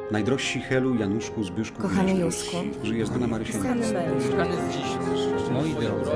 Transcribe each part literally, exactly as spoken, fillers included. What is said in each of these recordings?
Najdrożsi Helu, Januszku, Zbyszku... Kochany Józku. Żyje znana Marysia. Kochany męż. Kochany z dziś. Moi drodzy.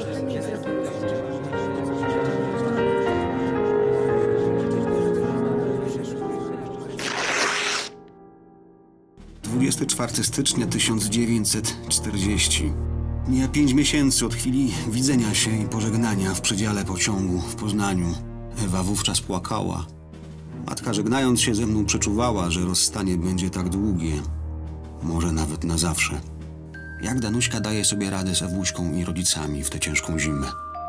dwudziestego czwartego stycznia tysiąc dziewięćset czterdziestego. Mija pięć miesięcy od chwili widzenia się i pożegnania w przedziale pociągu w Poznaniu. Ewa wówczas płakała. Matka, żegnając się ze mną, przeczuwała, że rozstanie będzie tak długie. Może nawet na zawsze. Jak Danuśka daje sobie radę z Ewuśką i rodzicami w tę ciężką zimę?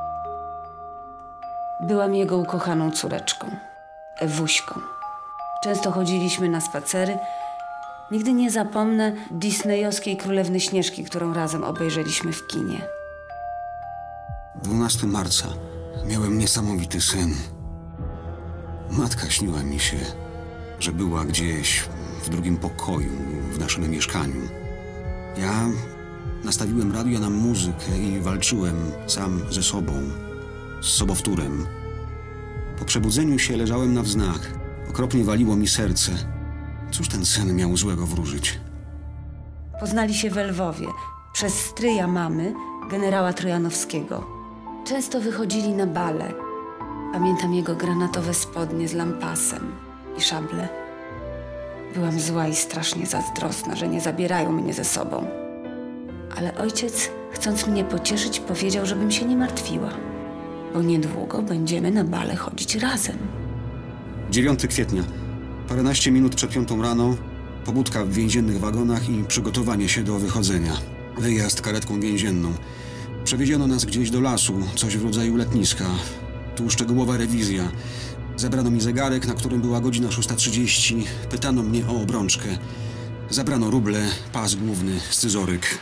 Byłam jego ukochaną córeczką, Ewuśką. Często chodziliśmy na spacery. Nigdy nie zapomnę disneyowskiej Królewny Śnieżki, którą razem obejrzeliśmy w kinie. dwunastego marca miałem niesamowity sen. Matka śniła mi się, że była gdzieś w drugim pokoju w naszym mieszkaniu. Ja nastawiłem radio na muzykę i walczyłem sam ze sobą, z sobowtórem. Po przebudzeniu się leżałem na wznak. Okropnie waliło mi serce. Cóż ten sen miał złego wróżyć? Poznali się we Lwowie przez stryja mamy, generała Trojanowskiego. Często wychodzili na bale. Pamiętam jego granatowe spodnie z lampasem i szable. Byłam zła i strasznie zazdrosna, że nie zabierają mnie ze sobą. Ale ojciec, chcąc mnie pocieszyć, powiedział, żebym się nie martwiła, bo niedługo będziemy na bale chodzić razem. dziewiątego kwietnia. Paręnaście minut przed piątą rano, pobudka w więziennych wagonach i przygotowanie się do wychodzenia. Wyjazd karetką więzienną. Przewieziono nas gdzieś do lasu, coś w rodzaju letniska. Tu szczegółowa rewizja. Zabrano mi zegarek, na którym była godzina szósta trzydzieści. Pytano mnie o obrączkę. Zabrano ruble, pas główny, scyzoryk.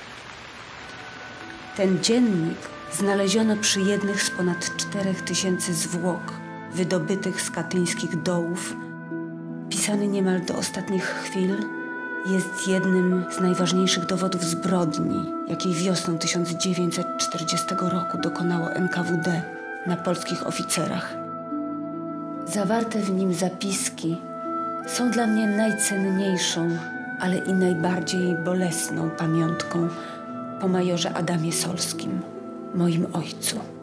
Ten dziennik znaleziono przy jednych z ponad czterech tysięcy zwłok wydobytych z katyńskich dołów. Pisany niemal do ostatnich chwil, jest jednym z najważniejszych dowodów zbrodni, jakiej wiosną tysiąc dziewięćset czterdziestego roku dokonało N K W D na polskich oficerach. Zawarte w nim zapiski są dla mnie najcenniejszą, ale i najbardziej bolesną pamiątką po majorze Adamie Solskim, moim ojcu.